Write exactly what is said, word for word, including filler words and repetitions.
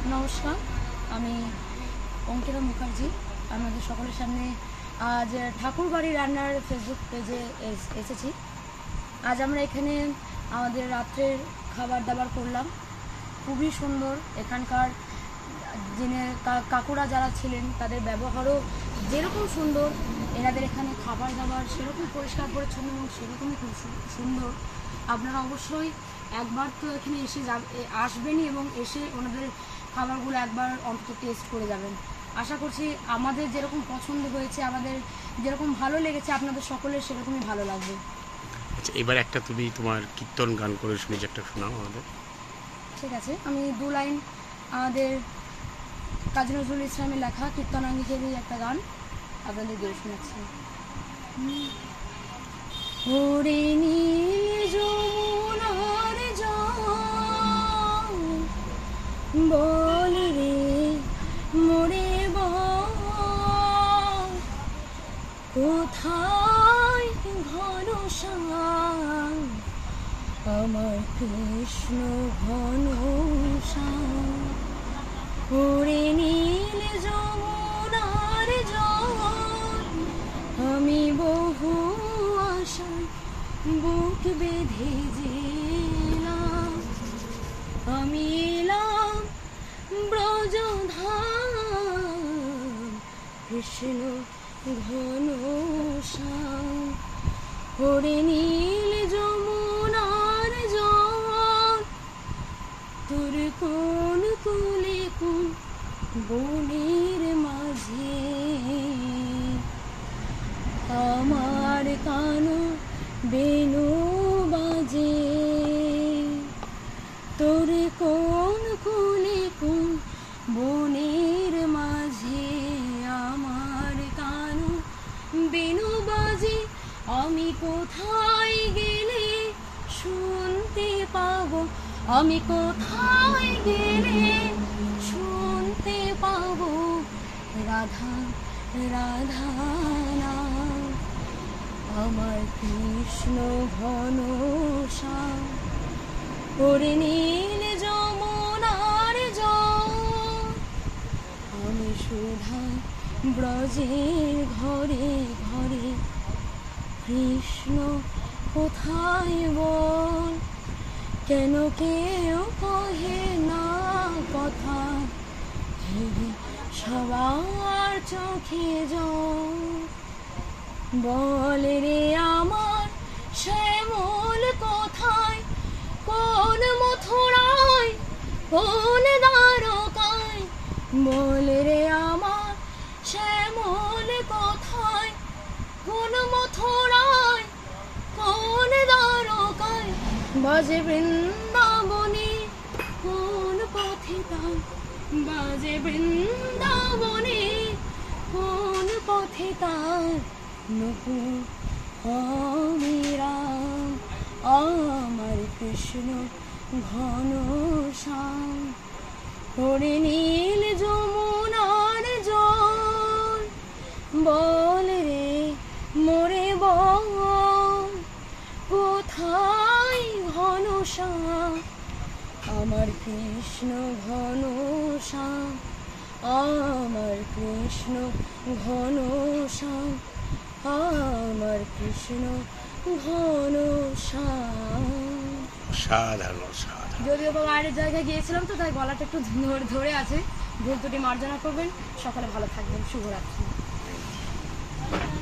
নমস্কার, আমি অঙ্কিতা মুখার্জি। আমাদের সকলের সামনে আজ ঠাকুরবাড়ি রান্নার ফেসবুক পেজে এসেছি। আজ আমরা এখানে আমাদের রাত্রের খাবার দাবার করলাম, খুবই সুন্দর। এখানকার যিনি কাকুরা যারা ছিলেন তাদের ব্যবহারও যেরকম সুন্দর, এনাদের এখানে খাবার দাবার সেরকম পরিষ্কার পরিচ্ছন্ন এবং সেরকমই খুব সুন্দর। আপনারা অবশ্যই একবার তো এখানে এসে আসবেনই এবং এসে ওনাদের খাবারগুলো একবার অন্তত টেস্ট করে যাবেন। আশা করছি আমাদের যেরকম পছন্দ হয়েছে, আমাদের যেরকম ভালো লেগেছে, আপনাদের সকলের সেরকমই ভালো লাগবে। আচ্ছা, এবার একটা তুমি তোমার কীর্তন গান করে শুনেছি, একটা শোনাও আমাদের। ঠিক আছে, আমি দু লাইন আমাদের কাজী নজরুল ইসলামের লেখা কীর্তনাঙ্গিকেরই একটা গান আপনাদের দিয়ে শোনাচ্ছি। ওরে নীল যমুনার জল বল রে মোরে বল, কোথায় ঘন শ্যাম আমার কৃষ্ণ ঘন শ্যাম। ওরে নীল যমুনার জল আমি বহু আশায় বুক বেঁধে যেলাম, আমি এলাম ব্রজধাম কৃষ্ণ ঘন শ্যাম। ওরে নীল যমুনার জল তোর কোন কুলে কোন বনের মাঝে আমার কানো বেনু বাজে, তোর কোন কুলে কোন বনের মাঝে আমার কানো বেনু বাজে। আমি কোথায় গেলে শুনতে পাবো, আমি কোথায় গেলে শুনতে পাবো রাধা রাধা নাম আমার কৃষ্ণ ঘন শ্যাম। ওরে নীল যমুনার জল আমি সুধা ব্রজের ঘরে ঘরে, কৃষ্ণ কোথায় বল, কেন কেউ কহে না কথা, সবার চোখে জল। বল রে আমার শ্যামল কোথায়, কোন মথুরায় কোন দ্বারকায়। বল রে আমার শ্যামল কোথায়, কোন মথুরায় কোন দ্বারকায়। বাজে বৃন্দাবনে কোন পথে তার, বাজে বৃন্দাবনে কোন পথে তার নকুল আমি রাম আমার কৃষ্ণ ঘন শ্যাম। ওরে নীল যমুনার জল বল রে মোরে বল, কোথায় ঘন শ্যাম আমার কৃষ্ণ ঘন শ্যাম, আমার কৃষ্ণ ঘন শ্যাম, আমার কৃষ্ণ ঘন শ্যাম। সাধারণ সাধারণ যদিও বা বাইরের জায়গায় গিয়েছিলাম তো তাই গলাটা একটু ধরে ধরে আছে, ভুল ত্রুটি মার্জনা করবেন। সকালে ভালো থাকবেন, শুভরাত্রি।